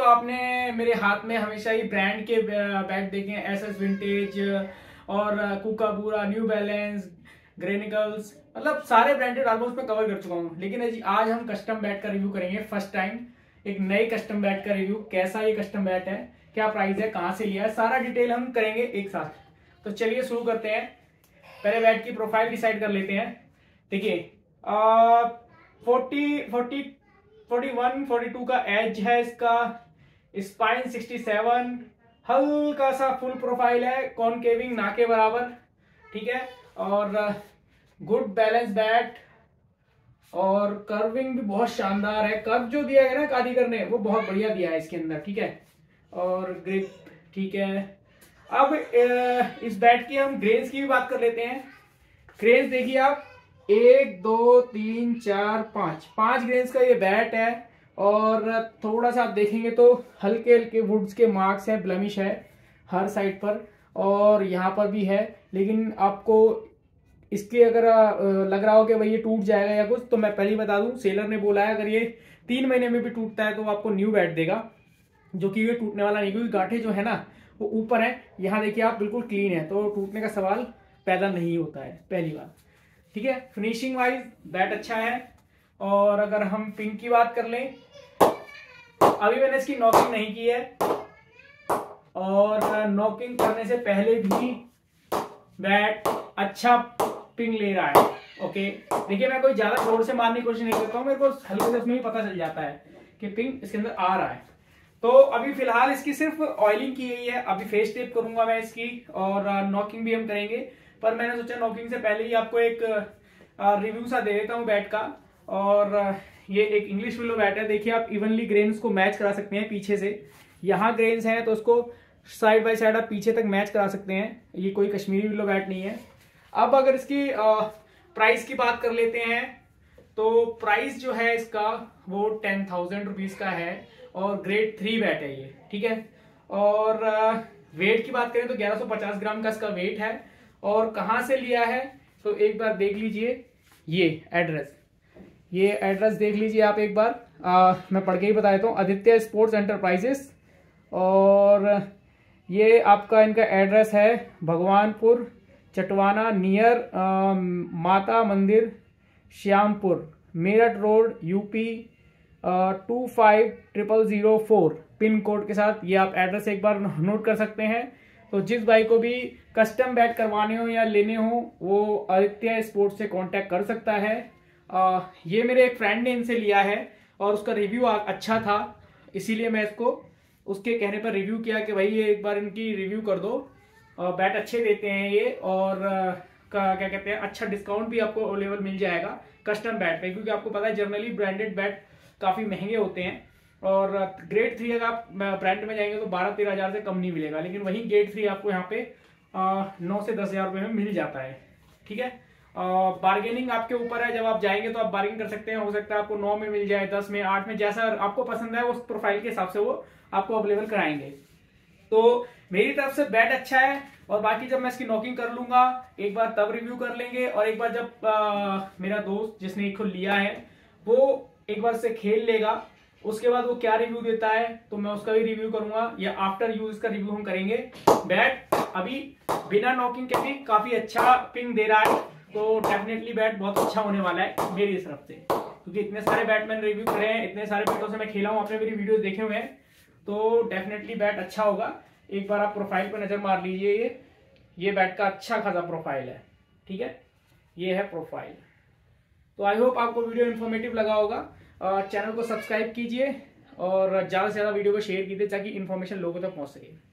दोस्तों, आपने मेरे हाथ में हमेशा ही ब्रांड के बैट देखे हैं, एसएस विंटेज और कुकाबूरा, न्यू बैलेंस, ग्रेनिकल्स, मतलब सारे ब्रांडेड ऑलमोस्ट मैं कवर कर चुका हूँ। लेकिन आज हम कस्टम बैट का रिव्यू करेंगे फर्स्ट टाइम, एक नई कस्टम बैट का रिव्यू। कैसा ये कस्टम बैट है, क्या प्राइस है, कहाँ से लिया है, सारा डिटेल हम करेंगे एक साथ। तो चलिए शुरू करते हैं। पहले बैट की प्रोफाइल डिसाइड कर लेते हैं। देखिए 41 42 का एज है इसका, स्पाइन 67, हल्का सा फुल प्रोफाइल है, कॉनकेविंग ना के बराबर, ठीक है। और गुड बैलेंस बैट, और कर्विंग भी बहुत शानदार है। कर्व जो दिया है ना कारीगर ने, वो बहुत बढ़िया दिया है इसके अंदर, ठीक है। और ग्रिप ठीक है। अब इस बैट की हम ग्रेन्स की भी बात कर लेते हैं। ग्रेन्स देखिए आप, 1 2 3 4 5 ग्रेन्स का ये बैट है। और थोड़ा सा आप देखेंगे तो हल्के हल्के वुड्स के मार्क्स हैं, ब्लमिश है हर साइड पर, और यहाँ पर भी है। लेकिन आपको इसके अगर लग रहा हो कि भाई ये टूट जाएगा या कुछ, तो मैं पहले ही बता दूं, सेलर ने बोला है अगर ये 3 महीने में भी टूटता है तो आपको न्यू बैट देगा, जो कि ये टूटने वाला नहीं, क्योंकि गांठें जो है ना वो ऊपर है। यहाँ देखिए आप, बिल्कुल क्लीन है, तो टूटने का सवाल पैदा नहीं होता है, पहली बात, ठीक है। फिनिशिंग वाइज बैट अच्छा है। और अगर हम पिंक की बात कर लें, अभी मैंने इसकी नॉकिंग नहीं की है, और नॉकिंग करने से पहले भी बैट अच्छा पिंग ले रहा है। ओके, देखिए मैं कोई ज्यादा जोर से मारने की कोशिश नहीं करता हूँ, मेरे को हल्के से उसमें ही पता चल जाता है कि पिंग इसके अंदर आ रहा है। तो अभी फिलहाल इसकी सिर्फ ऑयलिंग की गई है, अभी फेस टेप करूंगा मैं इसकी, और नॉकिंग भी हम करेंगे। पर मैंने सोचा नॉकिंग से पहले ही आपको एक रिव्यू सा दे देता हूँ बैट का। और ये एक इंग्लिश विलो बैट है। देखिए आप इवनली ग्रेन्स को मैच करा सकते हैं पीछे से, यहाँ ग्रेन्स हैं तो उसको साइड बाय साइड आप पीछे तक मैच करा सकते हैं। ये कोई कश्मीरी विलो बैट नहीं है। अब अगर इसकी प्राइस की बात कर लेते हैं, तो प्राइस जो है इसका वो 10,000 रुपीज का है, और ग्रेड 3 बैट है ये, ठीक है। और वेट की बात करें तो 1150 ग्राम का इसका वेट है। और कहाँ से लिया है तो एक बार देख लीजिए, ये एड्रेस देख लीजिए आप एक बार, मैं पढ़ के ही बता देता हूँ, आदित्य स्पोर्ट्स एंटरप्राइजेस। और ये आपका इनका एड्रेस है भगवानपुर चटवाना, नियर माता मंदिर, Shyampur, Meerut road, UP 250004 pin code के साथ। ये आप एड्रेस एक बार नोट कर सकते हैं। तो जिस भाई को भी कस्टम बैट करवाने हो या लेने हो, वो आदित्य स्पोर्ट्स से कांटेक्ट कर सकता है। ये मेरे एक फ्रेंड ने इनसे लिया है और उसका रिव्यू अच्छा था, इसीलिए मैं इसको उसके कहने पर रिव्यू किया कि भाई ये एक बार इनकी रिव्यू कर दो। बैट अच्छे देते हैं ये, और क्या कहते हैं, अच्छा डिस्काउंट भी आपको अवेलेबल मिल जाएगा कस्टम बैट पे, क्योंकि आपको पता है जनरली ब्रांडेड बैट काफ़ी महंगे होते हैं। और ग्रेड 3 अगर आप ब्रांड में जाएंगे तो 12-13 हज़ार से कम नहीं मिलेगा, लेकिन वही ग्रेड 3 आपको यहाँ पे 9 से 10 हज़ार रुपये में मिल जाता है, ठीक है। बार्गेनिंग आपके ऊपर है, जब आप जाएंगे तो आप बार्गेनिंग कर सकते हैं। हो सकता है आपको 9 में मिल जाए, 10 में, 8 में, जैसा आपको पसंद है उस प्रोफाइल के हिसाब से वो आपको अवेलेबल कराएंगे। तो मेरी तरफ से बैट अच्छा है, और बाकी जब मैं इसकी नॉकिंग कर लूंगा एक बार तब रिव्यू कर लेंगे। और एक बार जब मेरा दोस्त जिसने इसको लिया है वो एक बार से खेल लेगा, उसके बाद वो क्या रिव्यू देता है तो मैं उसका भी रिव्यू करूंगा, या आफ्टर यूज का रिव्यू हम करेंगे। बैट अभी बिना नॉकिंग के भी काफी अच्छा पिंग दे रहा है, तो डेफिनेटली बैट बहुत अच्छा होने वाला है मेरी तरफ से, क्योंकि इतने सारे बैट मैंने रिव्यू करे हैं, इतने सारे बैटों से मैं खेला हूँ, आपने मेरी वीडियोस देखे हुए हैं, तो डेफिनेटली बैट अच्छा होगा। एक बार आप प्रोफाइल पर नजर मार लीजिए, ये बैट का अच्छा खासा प्रोफाइल है, ठीक है, ये है प्रोफाइल। तो आई होप आपको वीडियो इन्फॉर्मेटिव लगा होगा। चैनल को सब्सक्राइब कीजिए और ज़्यादा से ज़्यादा वीडियो को शेयर कीजिए ताकि इन्फॉर्मेशन लोगों तक पहुंच सके।